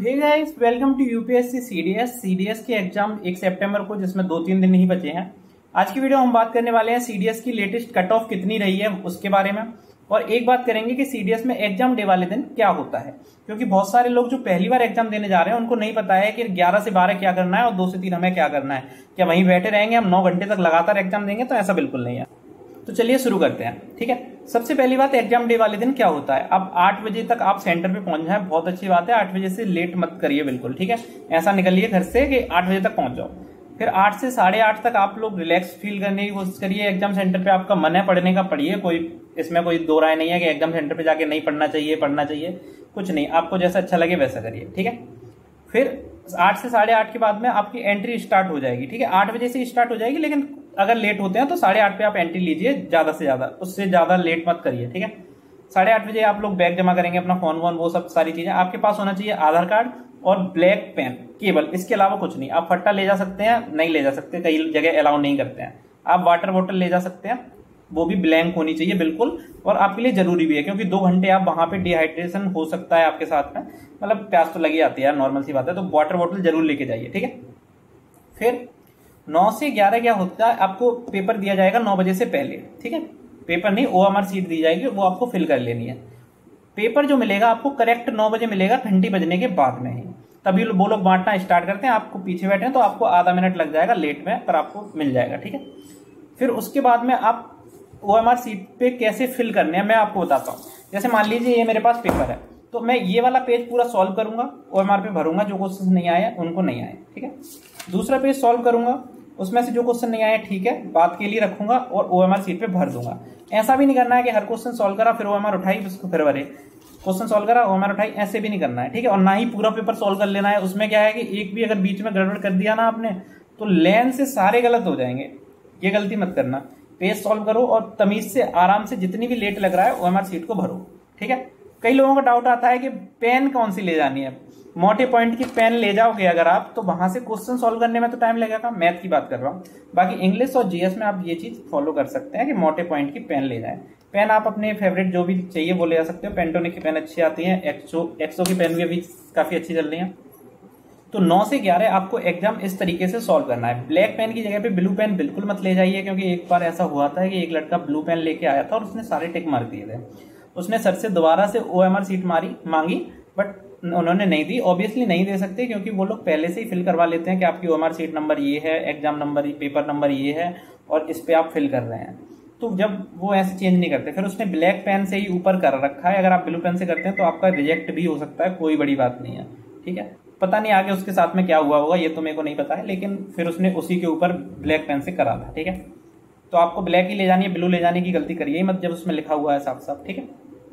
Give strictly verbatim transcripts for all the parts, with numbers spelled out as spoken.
Hey guys, welcome to UPSC CDS CDS की exam एक सितंबर को, जिसमें दो तीन दिन ही बचे हैं। आज की वीडियो हम बात करने वाले हैं सीडीएस की लेटेस्ट कट ऑफ कितनी रही है उसके बारे में, और एक बात करेंगे कि सीडीएस में एग्जाम डे वाले दिन क्या होता है, क्योंकि बहुत सारे लोग जो पहली बार एग्जाम देने जा रहे हैं उनको नहीं पता है कि ग्यारह से बारह क्या करना है और दो से तीन हमें क्या करना है। क्या वहीं बैठे रहेंगे हम नौ घंटे तक लगातार एग्जाम देंगे? तो ऐसा बिल्कुल नहीं है। तो चलिए शुरू करते हैं। ठीक है, सबसे पहली बात, एग्जाम डे वाले दिन क्या होता है। अब आठ बजे तक आप सेंटर पे पहुंच जाए, बहुत अच्छी बात है। आठ बजे से लेट मत करिए बिल्कुल, ठीक है। ऐसा निकलिए घर से कि आठ बजे तक पहुंच जाओ। फिर आठ से साढ़े आठ तक आप लोग रिलैक्स फील करने की कोशिश करिए। एग्जाम सेंटर पे आपका मन है पढ़ने का, पढ़िए। कोई इसमें कोई दो राय नहीं है कि एग्जाम सेंटर पे जाके नहीं पढ़ना चाहिए, पढ़ना चाहिए, कुछ नहीं। आपको जैसा अच्छा लगे वैसा करिए, ठीक है। फिर आठ से साढ़े आठ के बाद में आपकी एंट्री स्टार्ट हो जाएगी, ठीक है। आठ बजे से स्टार्ट हो जाएगी, लेकिन अगर लेट होते हैं तो साढ़े आठ पे आप एंट्री लीजिए, ज्यादा से ज्यादा, उससे ज्यादा लेट मत करिए, ठीक है। साढ़े आठ बजे आप लोग बैग जमा करेंगे, अपना फोन वोन वो सब सारी चीजें आपके पास होना चाहिए। आधार कार्ड और ब्लैक पेन केवल, इसके अलावा कुछ नहीं। आप फट्टा ले जा सकते हैं, नहीं ले जा सकते, कई जगह अलाउ नहीं करते हैं। आप वाटर बोतल ले जा सकते हैं, वो भी ब्लैंक होनी चाहिए बिल्कुल, और आपके लिए जरूरी भी है, क्योंकि दो घंटे आप वहां पे डिहाइड्रेशन हो सकता है आपके साथ में, मतलब प्यास तो लगी आती है, नॉर्मल सी बात है। तो वाटर बोतल जरूर लेके जाइए, ठीक है। फिर नौ से ग्यारह क्या होता है, आपको पेपर दिया जाएगा नौ बजे से पहले, ठीक है। पेपर नहीं, ओएमआर सीट दी जाएगी, वो आपको फिल कर लेनी है। पेपर जो मिलेगा आपको करेक्ट नौ बजे मिलेगा, घंटी बजने के बाद में ही। तभी वो लोग बांटना स्टार्ट करते हैं। आपको पीछे बैठे हैं तो आपको आधा मिनट लग जाएगा लेट में, पर आपको मिल जाएगा, ठीक है। फिर उसके बाद में आप ओएमआर सीट पे कैसे फिल करने हैं मैं आपको बताता हूँ। जैसे मान लीजिए ये मेरे पास पेपर है, तो मैं ये वाला पेज पूरा सॉल्व करूंगा, ओएमआर पे भरूंगा, जो क्वेश्चन नहीं आए उनको नहीं आए, ठीक है। दूसरा पेज सॉल्व करूंगा, उसमें से जो क्वेश्चन नहीं आए, ठीक है, बात के लिए रखूंगा और ओएमआर सीट पे भर दूंगा। ऐसा भी नहीं करना है कि हर क्वेश्चन सॉल्व करा फिर ओएमआर उठाई उसको फिर भरे, क्वेश्चन सॉल्व करा ओएमआर उठाई, ऐसे भी नहीं करना है, ठीक है। और ना ही पूरा पेपर सॉल्व कर लेना है। उसमें क्या है कि एक भी अगर बीच में गड़बड़ कर दिया ना आपने, तो लेन से सारे गलत हो जाएंगे। ये गलती मत करना। पेज सॉल्व करो और तमीज से आराम से जितनी भी लेट लग रहा है ओएमआर सीट को भरो, ठीक है। कई लोगों का डाउट आता है कि पेन कौन सी ले जानी है। मोटे पॉइंट की पेन ले जाओगे अगर आप, तो वहां से क्वेश्चन सॉल्व करने में तो टाइम लगेगा, मैथ की बात कर रहा हूँ। बाकी इंग्लिश और जीएस में आप ये चीज फॉलो कर सकते हैं कि मोटे पॉइंट की पेन ले जाए। पेन आप अपने फेवरेट जो भी चाहिए वो ले जा सकते हो। पेंटोनिक की पेन अच्छी आती है, एक्सो एक्सो की पेन भी अभी काफी अच्छी चल रही है। तो नौ से ग्यारह आपको एग्जाम इस तरीके से सॉल्व करना है। ब्लैक पेन की जगह पे ब्लू पेन बिल्कुल मत ले जाइए, क्योंकि एक बार ऐसा हुआ था कि एक लड़का ब्लू पेन लेके आया था और उसने सारे टिक मार दिए थे। उसने सर से दोबारा से ओएमआर सीट मारी मांगी, बट उन्होंने नहीं दी। ऑब्वियसली नहीं दे सकते, क्योंकि वो लोग पहले से ही फिल करवा लेते हैं कि आपकी ओएमआर सीट नंबर ये है, एग्जाम नंबर पेपर नंबर ये है, और इस पे आप फिल कर रहे हैं। तो जब वो ऐसे चेंज नहीं करते, फिर उसने ब्लैक पेन से ही ऊपर कर रखा है। अगर आप ब्लू पेन से करते हैं तो आपका रिजेक्ट भी हो सकता है, कोई बड़ी बात नहीं है, ठीक है। पता नहीं आगे उसके साथ में क्या हुआ होगा, ये तो मेरे को नहीं पता है, लेकिन फिर उसने उसी के ऊपर ब्लैक पेन से करा था, ठीक है। तो आपको ब्लैक ही ले जानी है, ब्लू ले जाने की गलती करिए मत जब उसमें लिखा हुआ है साफ साफ, ठीक है।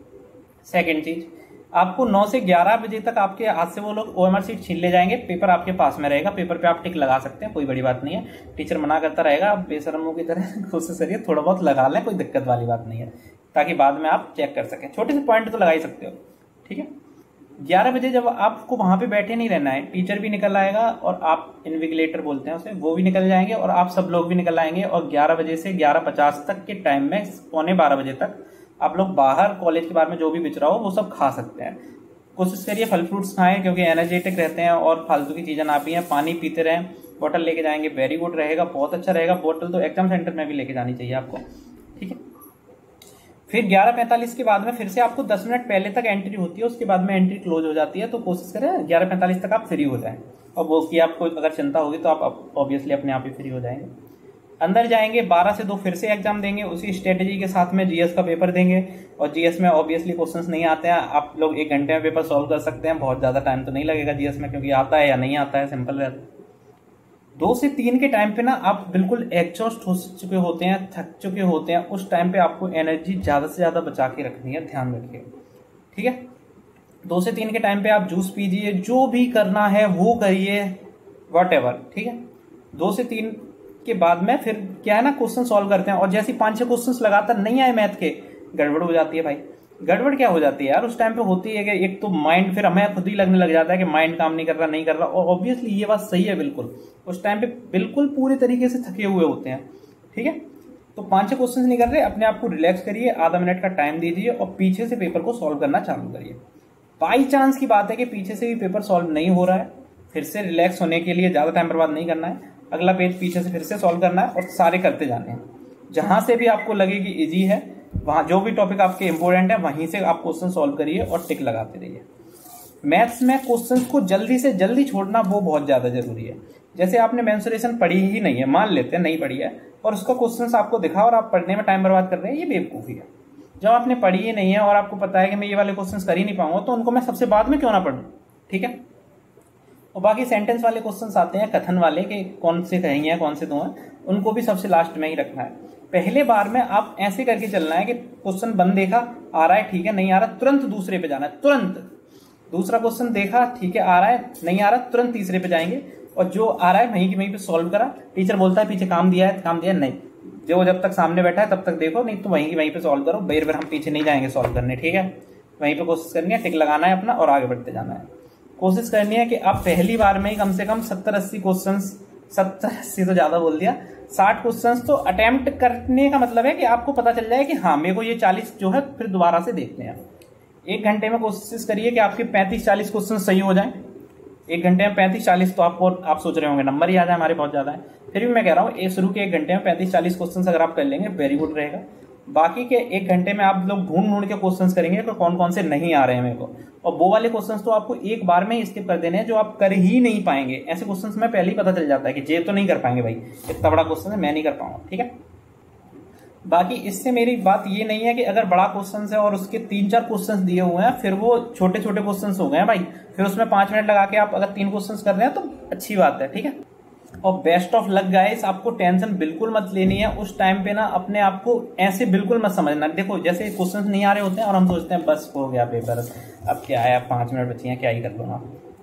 सेकेंड चीज, आपको नौ से ग्यारह बजे तक आपके हाथ से वो लोग ओएमआर सीट छीन ले जाएंगे। पेपर आपके पास में रहेगा, पेपर पे आप टिक लगा सकते हैं, कोई बड़ी बात नहीं है। टीचर मना करता रहेगा, आप बेशरमों की तरह कोशिश करिए थोड़ा बहुत लगा लें, कोई दिक्कत वाली बात नहीं है, ताकि बाद में आप चेक कर सकें। छोटे से पॉइंट तो लगा ही सकते हो, ठीक है। ग्यारह बजे जब आपको वहां पे बैठे नहीं रहना है, टीचर भी निकल आएगा और आप इन्विजिलेटर बोलते हैं उसे, वो भी निकल जाएंगे और आप सब लोग भी निकल आएंगे। और ग्यारह बजे से ग्यारह पचास तक के टाइम में, पौने बारह बजे तक आप लोग बाहर कॉलेज के बारे में जो भी बिच रहा हो वो सब खा सकते हैं। कोशिश करिए फल फ्रूट्स खाएं, क्योंकि एनर्जेटिक रहते हैं, और फालतू की चीजें ना पिए, पानी पीते रहें। बोतल लेके जाएंगे, वेरी गुड रहेगा, बहुत अच्छा रहेगा। बोतल तो एग्जाम सेंटर में भी लेके जानी चाहिए आपको, ठीक है। फिर ग्यारह पैंतालीस के बाद में फिर से आपको दस मिनट पहले तक एंट्री होती है, उसके बाद में एंट्री क्लोज हो जाती है। तो कोशिश करें ग्यारह पैंतालीस तक आप फ्री हो जाएं, और वो की आपको अगर चिंता होगी तो आप ऑब्वियसली अपने आप ही फ्री हो जाएंगे। अंदर जाएंगे, बारह से दो फिर से एग्जाम देंगे, उसी स्ट्रेटेजी के साथ में जीएस का पेपर देंगे। और जीएस में ऑब्वियसली क्वेश्चंस नहीं आते हैं, आप लोग एक घंटे में पेपर सॉल्व कर सकते हैं, बहुत ज्यादा टाइम तो नहीं लगेगा जीएस में, क्योंकि आता है या नहीं आता है, सिंपल रहता है। दो से तीन के टाइम पे ना आप बिल्कुल एग्जॉस्ट हो चुके होते हैं, थक चुके होते हैं। उस टाइम पे आपको एनर्जी ज्यादा से ज्यादा बचा के रखनी है, ध्यान रखिए, ठीक है। दो से तीन के टाइम पे आप जूस पीजिए, जो भी करना है वो करिए, वॉट एवर, ठीक है। दो से तीन के बाद में फिर क्या है ना, क्वेश्चन सॉल्व करते हैं, और जैसे पांच छह क्वेश्चन लगातार नहीं आए मैथ के, गड़बड़ हो जाती है भाई। गड़बड़ क्या हो जाती है यार, उस टाइम पे होती है कि एक तो माइंड, फिर हमें खुद ही लगने लग जाता है कि माइंड काम नहीं कर रहा नहीं कर रहा। और ऑब्वियसली ये बात सही है बिल्कुल, उस टाइम पे बिल्कुल पूरे तरीके से थके हुए होते हैं, ठीक है। तो पांच छह क्वेश्चन नहीं कर रहे, अपने आप को रिलैक्स करिए, आधा मिनट का टाइम दीजिए और पीछे से पेपर को सॉल्व करना चालू करिए। बाई चांस की बात है कि पीछे से भी पेपर सॉल्व नहीं हो रहा है, फिर से रिलैक्स होने के लिए ज्यादा टाइम बर्बाद नहीं करना है, अगला पेज पीछे से फिर से सॉल्व करना है और सारे करते जाने हैं। जहां से भी आपको लगे कि इजी है, वहां जो भी टॉपिक आपके इंपॉर्टेंट है वहीं से आप क्वेश्चन सॉल्व करिए और टिक लगाते रहिए। मैथ्स में क्वेश्चंस को जल्दी से जल्दी छोड़ना वो बहुत ज्यादा जरूरी है। जैसे आपने मेंसुरेशन पढ़ी ही नहीं है, मान लेते हैं नहीं पढ़ी है, और उसका क्वेश्चंस आपको दिखा और आप पढ़ने में टाइम बर्बाद कर रहे हैं, ये बेवकूफी है। जब आपने पढ़ी ही नहीं है और आपको पता है कि मैं ये वाले क्वेश्चंस कर ही नहीं पाऊंगा, तो उनको मैं सबसे बाद में क्यों ना पढ़ूं, ठीक है। और बाकी सेंटेंस वाले क्वेश्चंस आते हैं, कथन वाले कि कौन से कहेंगे कौन से दो हैं, उनको भी सबसे लास्ट में ही रखना है। पहले बार में आप ऐसे करके चलना है कि क्वेश्चन बन देखा, आ रहा है ठीक है, नहीं आ रहा तुरंत दूसरे पे जाना है, तुरंत दूसरा क्वेश्चन देखा ठीक है आ रहा है, नहीं आ रहा तुरंत तीसरे पे जाएंगे, और जो आ रहा है वहीं की वहीं पे सॉल्व करा। टीचर बोलता है पीछे काम दिया है, काम दिया है नहीं, जो जब तक सामने बैठा है तब तक देखो, नहीं तो वहीं की वहीं पे सॉल्व करो। बेर बेर हम पीछे नहीं जाएंगे सॉल्व करने, ठीक है। वहीं पे कोशिश करनी है, टिक लगाना है अपना और आगे बढ़ते जाना है। कोशिश करनी है कि आप पहली बार में ही कम से कम सत्तर अस्सी क्वेश्चन, सत्तर अस्सी तो ज्यादा बोल दिया, साठ क्वेश्चन तो अटेम्प्ट करने का मतलब है कि आपको पता चल जाए कि हाँ मेरे को ये चालीस जो है फिर दोबारा से देखने हैं। एक घंटे में कोशिश करिए कि आपके पैंतीस चालीस क्वेश्चन सही हो जाएं। एक घंटे में पैंतीस चालीस तो आपको, आप सोच रहे होंगे नंबर ही आ जाए हमारे बहुत ज्यादा है, फिर भी मैं कह रहा हूँ शुरू के एक घंटे में पैंतीस चालीस क्वेश्चन अगर आप कर लेंगे वेरी गुड रहेगा। बाकी के एक घंटे में आप लोग ढूंढ ढूंढ के क्वेश्चंस करेंगे तो कौन कौन से नहीं आ रहे हैं मेरे को, और वो वाले क्वेश्चंस तो आपको एक बार में स्किप कर देने हैं जो आप कर ही नहीं पाएंगे। ऐसे क्वेश्चंस में पहले ही पता चल जाता है कि ये तो नहीं कर पाएंगे भाई, इतना बड़ा क्वेश्चन है मैं नहीं कर पाऊंगा, ठीक है। बाकी इससे मेरी बात ये नहीं है कि अगर बड़ा क्वेश्चन है और उसके तीन चार क्वेश्चन दिए हुए हैं फिर वो छोटे छोटे क्वेश्चन हो गए हैं भाई, फिर उसमें पांच मिनट लगा के आप अगर तीन क्वेश्चन कर रहे हैं तो अच्छी बात है, ठीक है। और बेस्ट ऑफ लक गाइस, आपको टेंशन बिल्कुल मत लेनी है उस टाइम पे ना, अपने आप को ऐसे बिल्कुल मत समझना। देखो जैसे क्वेश्चन नहीं आ रहे होते हैं और हम सोचते हैं बस हो गया पेपर, अब क्या है, पांच मिनट बची हैं क्या ही कर लूंगा,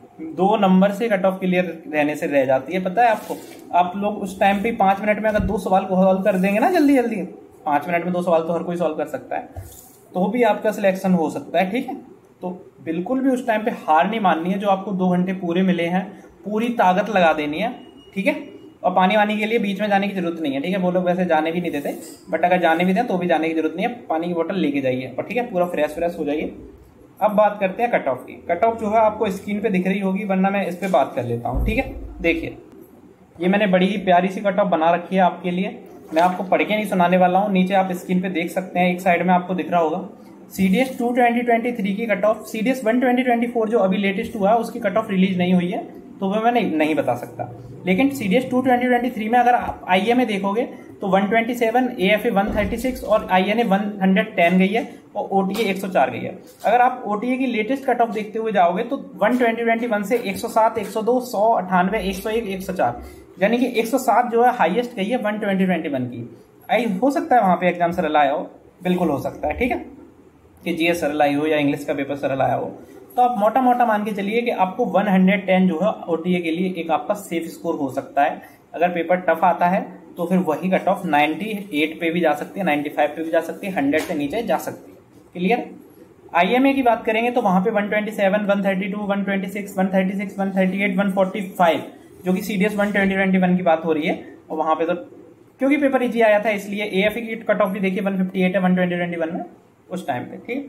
दो नंबर से कट ऑफ क्लियर रहने से रह जाती है। पता है आपको, आप लोग उस टाइम पे पांच मिनट में अगर दो सवाल को सॉल्व कर देंगे ना जल्दी जल्दी, पांच मिनट में दो सवाल तो हर कोई सॉल्व कर सकता है, तो भी आपका सिलेक्शन हो सकता है, ठीक है। तो बिल्कुल भी उस टाइम पे हार नहीं माननी है। जो आपको दो घंटे पूरे मिले हैं पूरी ताकत लगा देनी है, ठीक है। और पानी वानी के लिए बीच में जाने की जरूरत नहीं है, ठीक है। वो लोग वैसे जाने भी नहीं देते, बट अगर जाने भी दें तो भी जाने की जरूरत नहीं है, पानी की बोतल लेके जाइए और ठीक है पूरा फ्रेश फ्रेश हो जाइए। अब बात करते हैं कट ऑफ की। कट ऑफ जो है आपको स्क्रीन पे दिख रही होगी, वरना मैं इस पे बात कर लेता हूँ, ठीक है। देखिए ये मैंने बड़ी ही प्यारी सी कट ऑफ बना रखी है आपके लिए, मैं आपको पढ़ के नहीं सुनाने वाला हूँ, नीचे आप स्क्रीन पे देख सकते हैं, एक साइड में आपको दिख रहा होगा CDS two twenty twenty three की cut off. CDS one twenty twenty four जो अभी लेटेस्ट हुआ है उसकी कट ऑफ रिलीज नहीं हुई है, तो वह मैं नहीं, नहीं बता सकता। लेकिन CDS two twenty twenty three में अगर आप आईएमए देखोगे तो one twenty seven, AFA one thirty six और आईएनए वन टेन गई है और ओटीए एक सौ चार गई है। अगर आप ओटीए की लेटेस्ट कट ऑफ देखते हुए जाओगे तो वन ट्वेंटी ट्वेंटी वन से एक सौ सात, एक सौ दो, सौ, अट्ठानवे, एक सौ एक, एक सौ चार, यानी कि एक सौ सात जो है हाईएस्ट गई है वन ट्वेंटी ट्वेंटी वन की। आई हो सकता है वहां पे एग्जाम सरल आया हो, बिल्कुल हो सकता है, ठीक है, कि जीएस सरल आई हो या इंग्लिश का पेपर सरल आया हो। तो आप मोटा मोटा मान के चलिए कि आपको वन टेन जो है ओटीए के लिए एक आपका सेफ स्कोर हो सकता है। अगर पेपर टफ आता है तो फिर वही कट ऑफ अट्ठानवे पे भी जा सकती है, पचानवे पे भी जा सकती है, सौ से नीचे जा सकती है, क्लियर। आईएमए की बात करेंगे तो वहां पे one twenty seven, one thirty two, one twenty six, one thirty six, one thirty eight, one forty five जो कि CDS one twenty twenty one की बात हो रही है, और वहां पे तो क्योंकि पेपर इजी आया था इसलिए। एएफए की कट ऑफ भी देखिए वन फिफ्टी एट है वन ट्वेंटी ट्वेंटी वन में उस टाइम पे, ठीक।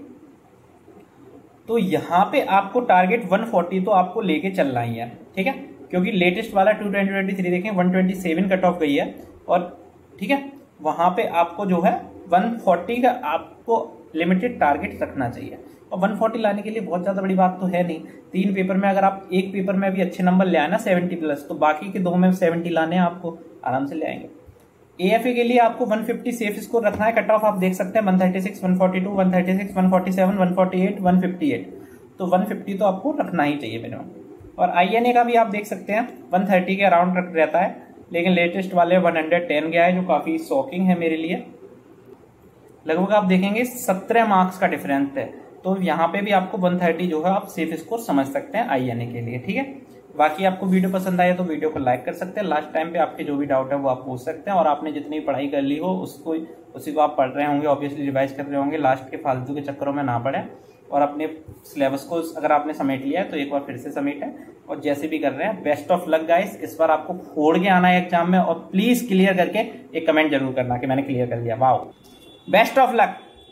तो यहाँ पे आपको टारगेट वन फोर्टी तो आपको लेके चलना ही है, ठीक है, क्योंकि लेटेस्ट वाला टू ट्वेंटी ट्वेंटी थ्री देखें one twenty seven cut off गई है, और ठीक है वहां पे आपको जो है वन फोर्टी का आपको लिमिटेड टारगेट रखना चाहिए। और वन फोर्टी लाने के लिए बहुत ज्यादा बड़ी बात तो है नहीं, तीन पेपर में अगर आप एक पेपर में भी अच्छे नंबर ले आए ना सेवेंटी प्लस, तो बाकी के दो में सेवेंटी लाने हैं आपको, आराम से ले आएंगे। एएफए के लिए आपको वन फिफ्टी सेफ स्कोर रखना है, कट ऑफ आप देख सकते हैं one thirty six, one forty two, one thirty six, one forty seven, one forty eight, one fifty eight, तो वन फिफ्टी तो आपको रखना ही चाहिए मिनिमम। और आईएनए का भी आप देख सकते हैं वन थर्टी के अराउंड रहता है, लेकिन लेटेस्ट वाले वन टेन गया है जो काफी शॉकिंग है मेरे लिए। लगभग आप देखेंगे सत्रह मार्क्स का डिफरेंस है, तो यहाँ पे भी आपको वन थर्टी जो है आप सेफ स्कोर समझ सकते हैं आईएनए के लिए, ठीक है। बाकी आपको वीडियो पसंद आए तो वीडियो को लाइक कर सकते हैं, लास्ट टाइम पे आपके जो भी डाउट है वो आप पूछ सकते हैं, और आपने जितनी पढ़ाई कर ली हो उसको उसी को आप पढ़ रहे होंगे, ऑब्वियसली रिवाइज कर रहे होंगे, लास्ट के फालतू के चक्करों में ना पड़े, और अपने सिलेबस को अगर आपने समेट लिया है तो एक बार फिर से समेटें, और जैसे भी कर रहे हैं बेस्ट ऑफ लक गाइस। इस बार आपको फोड़ के आना है एग्जाम में, और प्लीज क्लियर करके एक कमेंट जरूर करना कि मैंने क्लियर कर लिया, वाओ, बेस्ट ऑफ लक।